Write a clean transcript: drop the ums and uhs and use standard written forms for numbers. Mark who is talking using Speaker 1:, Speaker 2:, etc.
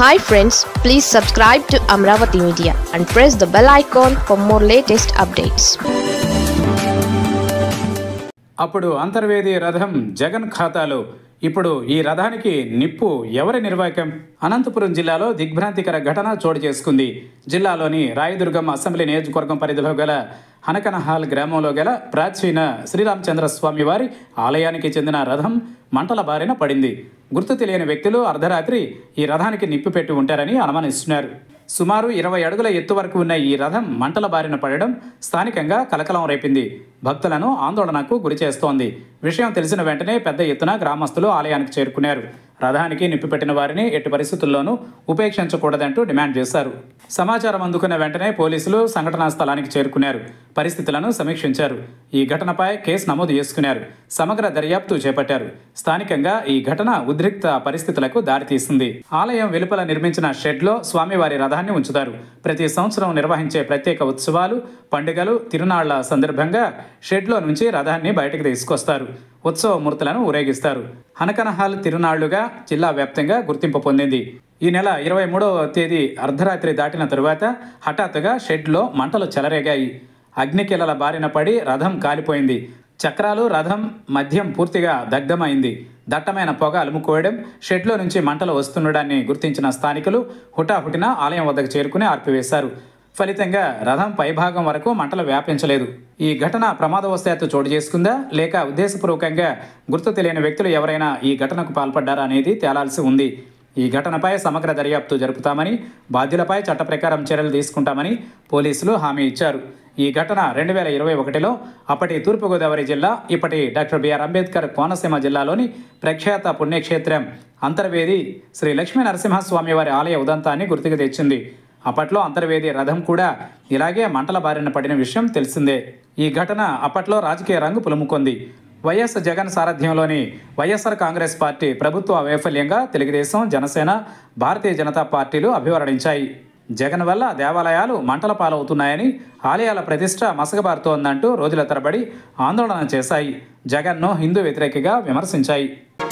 Speaker 1: Hi friends, please subscribe to Amravati Media and press the bell icon for more latest updates.
Speaker 2: అప్పుడు అంతర్వేది రథం జగన్ ఖాతాలో. ఇప్పుడు ఈ రథానికి నిప్పు ఎవరి నిర్వాకం? అనంతపురం జిల్లాలో దిగ్భ్రాంతికర ఘటన చోటు చేసుకుంది. జిల్లాలోని రాయదుర్గం అసెంబ్లీ నియోజకవర్గం పరిధిలో గల హనకనహాల్ గ్రామంలో గల ప్రాచీన శ్రీరామచంద్ర స్వామి వారి ఆలయానికి చెందిన రథం మంటల బారిన పడింది. గుర్తు తెలియని వ్యక్తులు అర్ధరాత్రి ఈ రథానికి నిప్పు పెట్టి ఉంటారని అనుమానిస్తున్నారు. సుమారు 20 అడుగుల ఎత్తు వరకు ఉన్న ఈ రథం మంటల బారిన పడడం స్థానికంగా కలకలం రేపింది. భక్తులను ఆందోళనకు గురిచేస్తోంది. విషయం తెలిసిన వెంటనే పెద్ద ఎత్తున గ్రామస్తులు ఆలయానికి చేరుకున్నారు. రథానికి నిప్పు పెట్టిన వారిని ఎట్టి పరిస్థితుల్లోనూ ఉపేక్షించకూడదంటూ డిమాండ్ చేశారు. సమాచారం అందుకున్న వెంటనే పోలీసులు సంఘటనా స్థలానికి చేరుకున్నారు. పరిస్థితులను సమీక్షించారు. ఈ ఘటనపై కేసు నమోదు చేసుకున్నారు. సమగ్ర దర్యాప్తు చేపట్టారు. స్థానికంగా ఈ ఘటన ఉద్రిక్త పరిస్థితులకు దారితీసింది. ఆలయం వెలుపల నిర్మించిన షెడ్లో స్వామివారి రథాన్ని ఉంచుతారు. ప్రతి సంవత్సరం నిర్వహించే ప్రత్యేక ఉత్సవాలు, పండుగలు, తిరునాళ్ల సందర్భంగా షెడ్లో నుంచి రథాన్ని బయటకు తీసుకొస్తారు. ఉత్సవ మూర్తులను ఊరేగిస్తారు. హనకనహాల్ తిరునాళ్లుగా జిల్లా వ్యాప్తంగా గుర్తింపు పొందింది. ఈ నెల 23వ తేదీ అర్ధరాత్రి దాటిన తరువాత హఠాత్తుగా షెడ్లో మంటలు చెలరేగాయి. అగ్నికిలల బారిన పడి రథం కాలిపోయింది. చక్రాలు, రథం మధ్యం పూర్తిగా దగ్ధమైంది. దట్టమైన పొగ అలుముకోవడం, షెడ్లో నుంచి మంటలు వస్తుండడాన్ని గుర్తించిన స్థానికులు హుటాహుటిన ఆలయం వద్దకు చేరుకుని ఆర్పివేశారు. ఫలితంగా రథం పైభాగం వరకు మంటలు వ్యాపించలేదు. ఈ ఘటన ప్రమాదవశాత్తు చోటు చేసుకుందా, లేక ఉద్దేశపూర్వకంగా గుర్తు తెలియని వ్యక్తులు ఎవరైనా ఈ ఘటనకు పాల్పడ్డారా అనేది తేలాల్సి ఉంది. ఈ ఘటనపై సమగ్ర దర్యాప్తు జరుపుతామని, బాధ్యులపై చట్ట ప్రకారం చర్యలు తీసుకుంటామని పోలీసులు హామీ ఇచ్చారు. ఈ ఘటన 2021లో అప్పటి తూర్పుగోదావరి జిల్లా, ఇప్పటి డాక్టర్ బిఆర్ అంబేద్కర్ కోనసీమ జిల్లాలోని ప్రఖ్యాత పుణ్యక్షేత్రం అంతర్వేది శ్రీ లక్ష్మీ నరసింహస్వామి వారి ఆలయ ఉదంతాన్ని గుర్తుకు తెచ్చింది. అప్పట్లో అంతర్వేది రథం కూడా ఇలాగే మంటల బారిన పడిన విషయం తెలిసిందే. ఈ ఘటన అప్పట్లో రాజకీయ రంగు పులుముకుంది. వైఎస్ జగన్ సారథ్యంలోని వైఎస్ఆర్ కాంగ్రెస్ పార్టీ ప్రభుత్వ వైఫల్యంగా తెలుగుదేశం, జనసేన, భారతీయ జనతా పార్టీలు అభివర్ణించాయి. జగన్ వల్ల దేవాలయాలు మంటల పాలవుతున్నాయని, ఆలయాల ప్రతిష్ట మసకబారుతోందంటూ రోజుల తరబడి ఆందోళన చేశాయి. జగన్ను హిందూ వ్యతిరేకిగా విమర్శించాయి.